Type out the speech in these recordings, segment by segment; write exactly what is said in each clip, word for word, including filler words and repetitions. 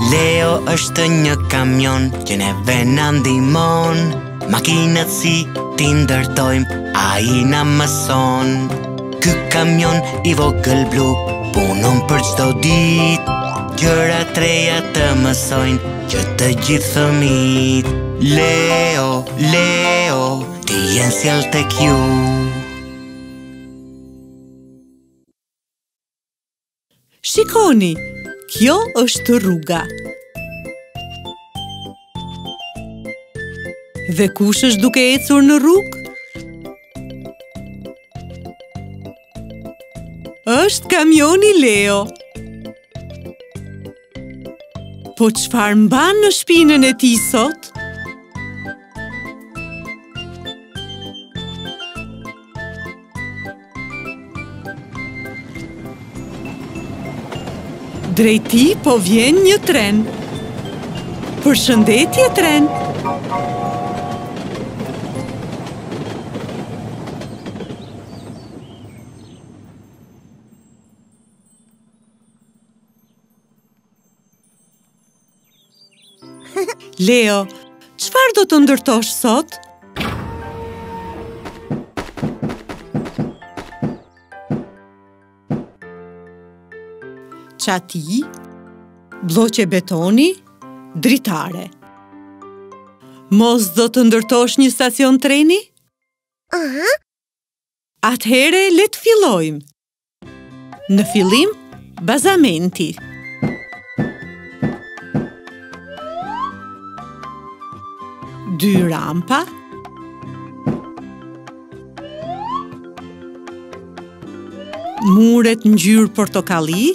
Leo është një kamion që neve na ndihmon. Makinat si ti ndërtojmë, ai na mëson. Ky kamion i vogël blu punon për çdo ditë. Gjëra treja të mësojnë që të gjithë fëmijët. Leo, Leo, ti jenë sjell tek ju. Shikoni, kjo është rruga. Dhe kush është duke ecur në rrugë? Është kamioni Leo. Po çfarë mban në shpinën e tij sot? Drejt tij po vjen një tren. Përshëndetje, tren. Leo, çfarë do të ndërtosh sot? Çati, bloqe betoni, dritare. Mos do të ndërtosh një stacion treni? Aha. Atëhere le të fillojmë. Në fillim, bazamenti. Dy rampa. Muret ngjyrë portokalli.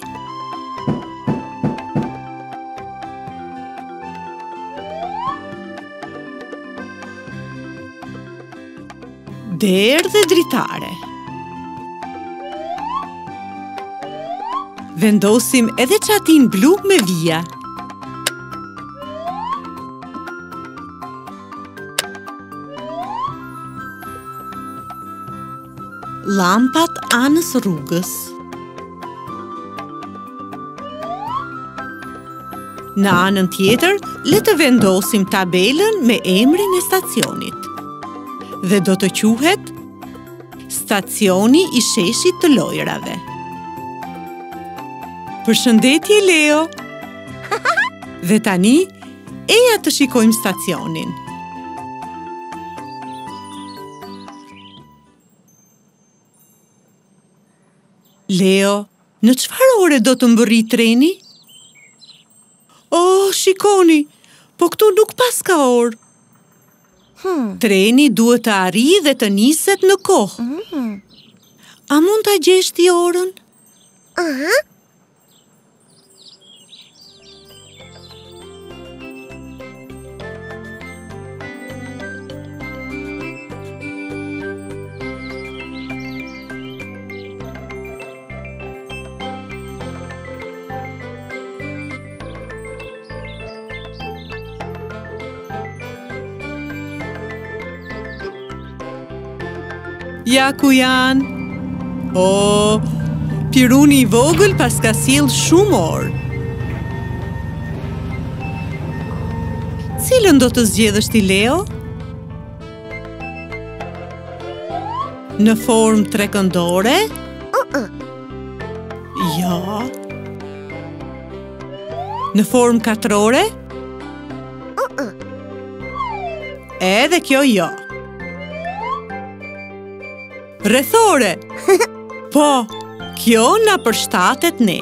Derë dhe dritare. Vendosim edhe çatin blu me vija. Lampat anës rrugës. Në anën tjetër, le të vendosim tabelën me emrin e stacionit. Dhe do të quhet Stacioni i sheshit të lojrave. Përshëndetje, Leo. Dhe tani, eja të shikojmë stacionin. Leo, në çfarë ore do të mbërri treni? Oh, shikoni, po këtu nuk pas ka orë. Hmm. Treni duhet të arrijë dhe të niset në kohë. Mm. A mund ta gjesh ti orën? Aha. Ja ku janë. O, piruni i vogël pas ka sjell shumë orë. Cilën do të zgjedhësh ti, Leo? Në formë trekëndore? Uh-uh. Ja. Në formë katrore? Uh-uh. Edhe kjo jo. Rrethore. Po, kjo na përshtatet ne.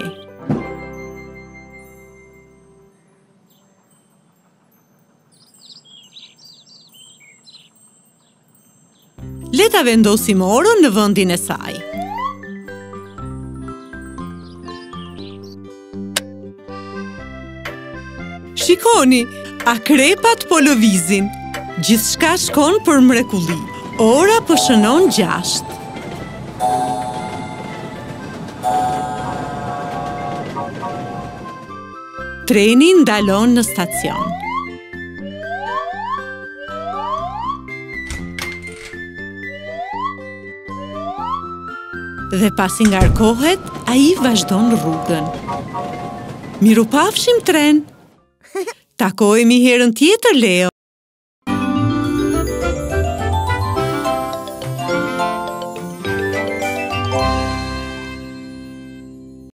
Le ta vendosim orën në vendin e saj. Shikoni, akrepat po lëvizin. Gjithçka shkon për mrekulli. Ora po shënon gjashtë. Treni ndalon në stacion. Dhe pasi ngarkohet, ai vazhdon rrugën. Mirupafshim, tren! Takohemi herën tjetër, Leo.